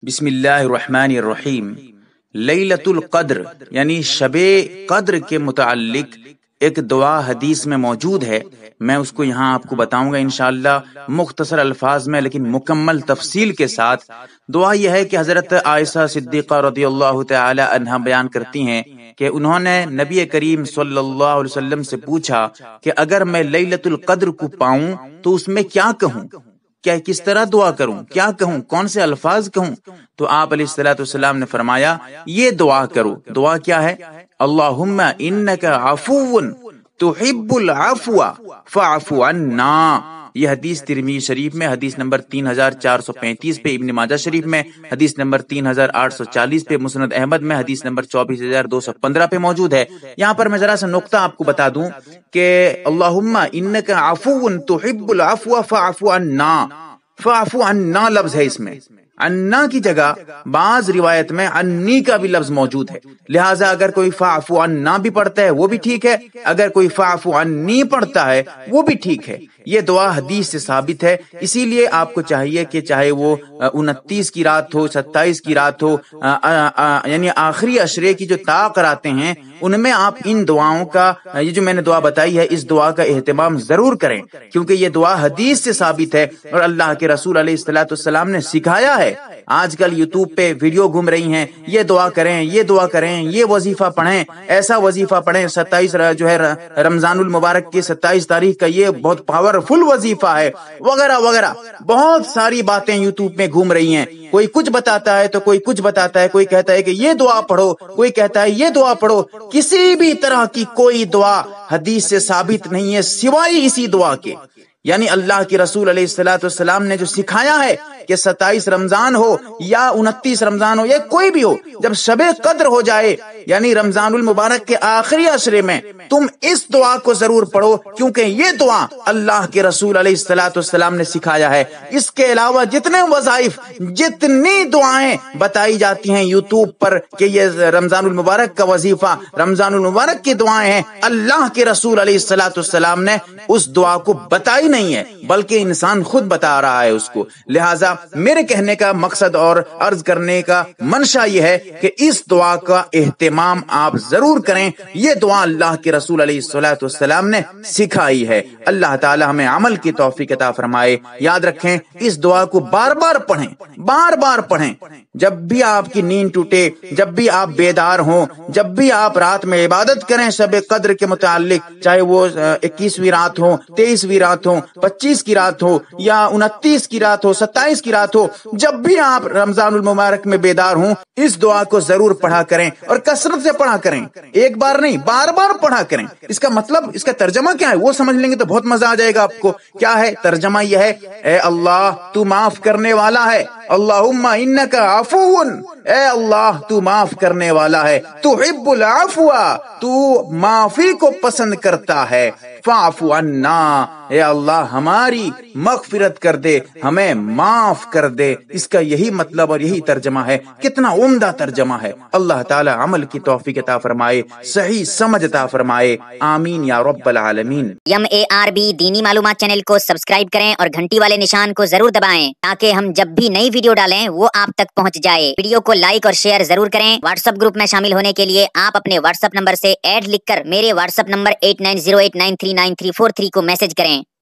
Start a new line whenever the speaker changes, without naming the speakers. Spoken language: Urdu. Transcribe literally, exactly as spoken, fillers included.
بسم اللہ الرحمن الرحیم۔ لیلۃ القدر یعنی شب قدر کے متعلق ایک دعا حدیث میں موجود ہے، میں اس کو یہاں آپ کو بتاؤں گا انشاءاللہ مختصر الفاظ میں لیکن مکمل تفصیل کے ساتھ۔ دعا یہ ہے کہ حضرت عائشہ صدیقہ رضی اللہ تعالی عنہا بیان کرتی ہیں کہ انہوں نے نبی کریم صلی اللہ علیہ وسلم سے پوچھا کہ اگر میں لیلۃ القدر کو پاؤں تو اس میں کیا کہوں، کیا کس طرح دعا کروں، کیا کہوں، کون سے الفاظ کہوں؟ تو آپ علیہ الصلوۃ والسلام نے فرمایا یہ دعا کرو۔ دعا کیا ہے؟ اللہم انک عفو تحب العفو فاعف عنا۔ یہ حدیث ترمذی شریف میں حدیث نمبر تین ہزار چار سو پینتیس پہ، ابن ماجہ شریف میں حدیث نمبر تین ہزار آٹھ سو چالیس پہ، مسند احمد میں حدیث نمبر چوبیس ہزار دو سو پندرہ پہ موجود ہے۔ یہاں پر میں ذرا سا نقطہ آپ کو بتا دوں کہ اللہم انک عفو تحب العفو فاعف عنا، فاعف عنا لفظ ہے اس میں، انا کی جگہ بعض روایت میں انی کا بھی لفظ موجود ہے، لہٰذا اگر کوئی فاعف عنا بھی پڑھتا ہے وہ بھی ٹھیک ہے، اگر کوئی فاعف عنی پڑھتا ہے وہ بھی ٹھیک ہے۔ یہ دعا حدیث سے ثابت ہے، اسی لیے آپ کو چاہیے کہ چاہے وہ انتیس کی رات ہو، ستائیس کی رات ہو، یعنی آخری عشرے کی جو طاق راتیں ہیں ان میں آپ ان دعاؤں کا، یہ جو میں نے دعا بتائی ہے اس دعا کا اہتمام ضرور کریں، کیونکہ یہ دعا حدیث سے ثابت ہے اور اللہ کے رسول علیہ الصلوۃ والسلام نے سکھایا ہے۔ آج کل یوٹیوب پہ ویڈیو گھوم رہی ہیں، یہ دعا کریں، یہ دعا کریں، یہ وظیفہ پڑھیں، ایسا وظیفہ پڑھیں، ستائیس جو ہے رمضان المبارک کی ستائیس تاریخ کا یہ بہت پاورفل وظیفہ ہے، وغیرہ وغیرہ بہت ساری باتیں یوٹیوب میں گھوم رہی ہیں۔ کوئی کچھ بتاتا ہے تو کوئی کچھ بتاتا ہے، کوئی کہتا ہے کہ یہ دعا پڑھو، کوئی کہتا ہے یہ دعا پڑھو۔ کسی بھی طرح کی کوئی دعا حدیث سے ثابت نہیں ہے سوائے اسی دعا کے، یعنی اللہ کے رسول علیہ الصلوۃ والسلام نے جو سکھایا ہے کہ ستائیس رمضان ہو یا انتیس رمضان ہو یا کوئی بھی ہو، جب شب قدر ہو جائے یعنی رمضان المبارک کے آخری عشرے میں تم اس دعا کو ضرور پڑھو، کیونکہ یہ دعا اللہ کے رسول علیہ الصلوۃ والسلام نے سکھایا ہے۔ اس کے علاوہ جتنے وظائف، جتنی دعائیں بتائی جاتی ہیں یوٹیوب پر کہ یہ رمضان المبارک کا وظیفہ، رمضان المبارک کی دعائیں ہیں، اللہ کے رسول علیہ الصلوۃ والسلام نے اس دعا کو بتائی نہیں ہے بلکہ انسان خود بتا رہا ہے اس کو۔ لہٰذا میرے کہنے کا مقصد اور عرض کرنے کا منشا یہ ہے کہ اس دعا کا اہتمام آپ ضرور کریں۔ یہ دعا اللہ کے رسول علیہ الصلوۃ والسلام نے سکھائی ہے۔ اللہ تعالی ہمیں عمل کی توفیق عطا فرمائے۔ یاد رکھیں اس دعا کو بار بار پڑھیں، بار بار پڑھیں، جب بھی آپ کی نیند ٹوٹے، جب بھی آپ بیدار ہوں، جب بھی آپ رات میں عبادت کریں شب قدر کے متعلق، چاہے وہ اکیسویں رات ہو، تیئیسویں رات ہو، پچیس کی رات ہو یا انتیس کی رات ہو، ستائیس کی رات ہو، جب بھی آپ رمضان المبارک میں بیدار ہوں اس دعا کو ضرور پڑھا کریں اور کثرت سے پڑھا کریں، ایک بار نہیں بار بار پڑھا کریں۔ اس کا مطلب، اس کا ترجمہ کیا ہے وہ سمجھ لیں گے تو بہت مزہ آ جائے گا آپ کو۔ کیا ہے ترجمہ؟ یہ ہے اے اللہ تو معاف کرنے والا ہے، اللہم انک عفو، اے اللہ تو معاف کرنے والا ہے، تحب العفو تو معافی کو پسند کرتا ہے، فاعف عنا، اے اللہ ہماری مغفرت کر دے، ہمیں معاف کر دے۔ اس کا یہی مطلب اور یہی ترجمہ ہے۔ کتنا عمدہ ترجمہ ہے۔ اللہ تعالی عمل کی توفیق عطا فرمائے، صحیح سمجھ عطا فرمائے، آمین یا رب العالمین۔
یم اے آر بی دینی معلومات چینل کو سبسکرائب کریں اور گھنٹی والے نشان کو ضرور دبائیں تاکہ ہم جب بھی نئی ویڈیو ڈالیں وہ آپ تک پہنچ جائے۔ ویڈیو کو لائک اور شیئر ضرور کریں۔ واٹس ایپ گروپ میں شامل ہونے کے لیے آپ اپنے واٹس ایپ نمبر سے ایڈ لکھ کر میرے WhatsApp number eight nine zero eight nine three nine three four three کو میسج کریں۔